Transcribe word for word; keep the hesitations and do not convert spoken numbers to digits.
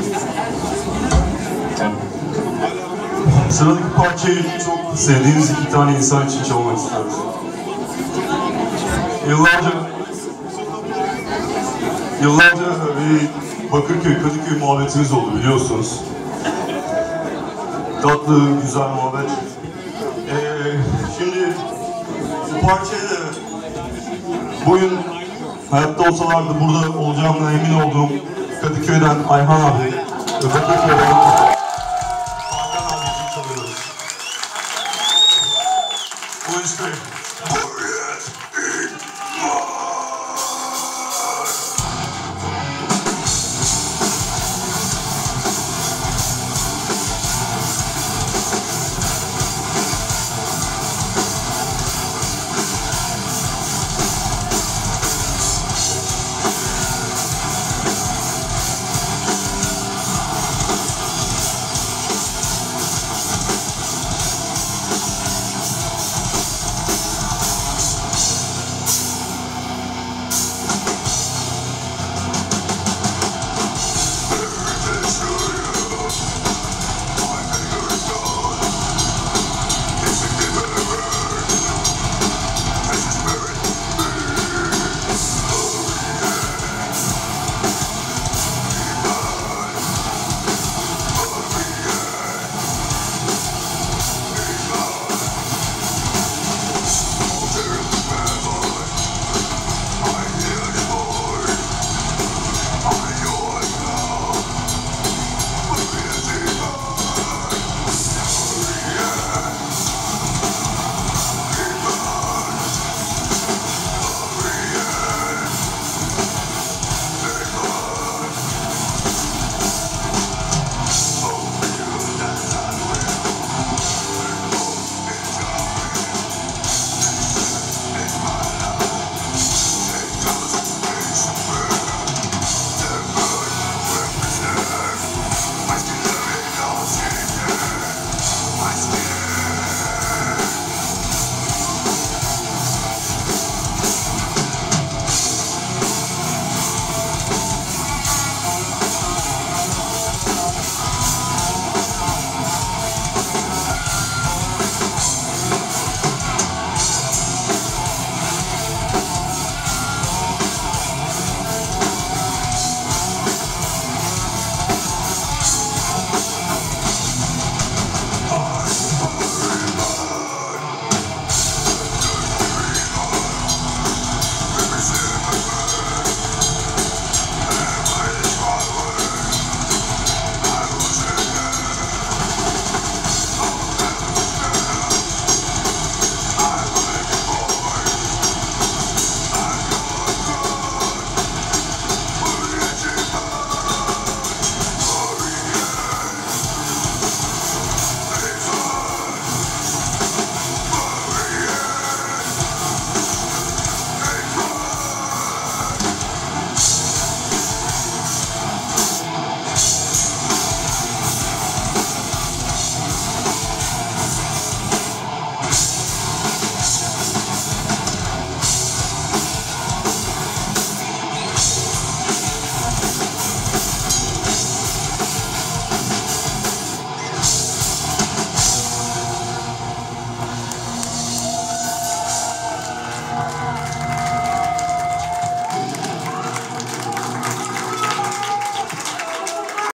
Sıradaki parçayı çok sevdiğimiz iki tane insan için çalmak istiyoruz. Yıllarca, yıllarca bir Bakırköy, Kadıköy muhabbetimiz oldu biliyorsunuz. Tatlı, güzel muhabbet. Ee, şimdi bu parçayı da bugün hayatta olsalardı burada olacağımdan emin olduğum Kadıköy'den Ayhan abi ve Bakırköy'den Hakan abi için çalıyoruz. Bu işte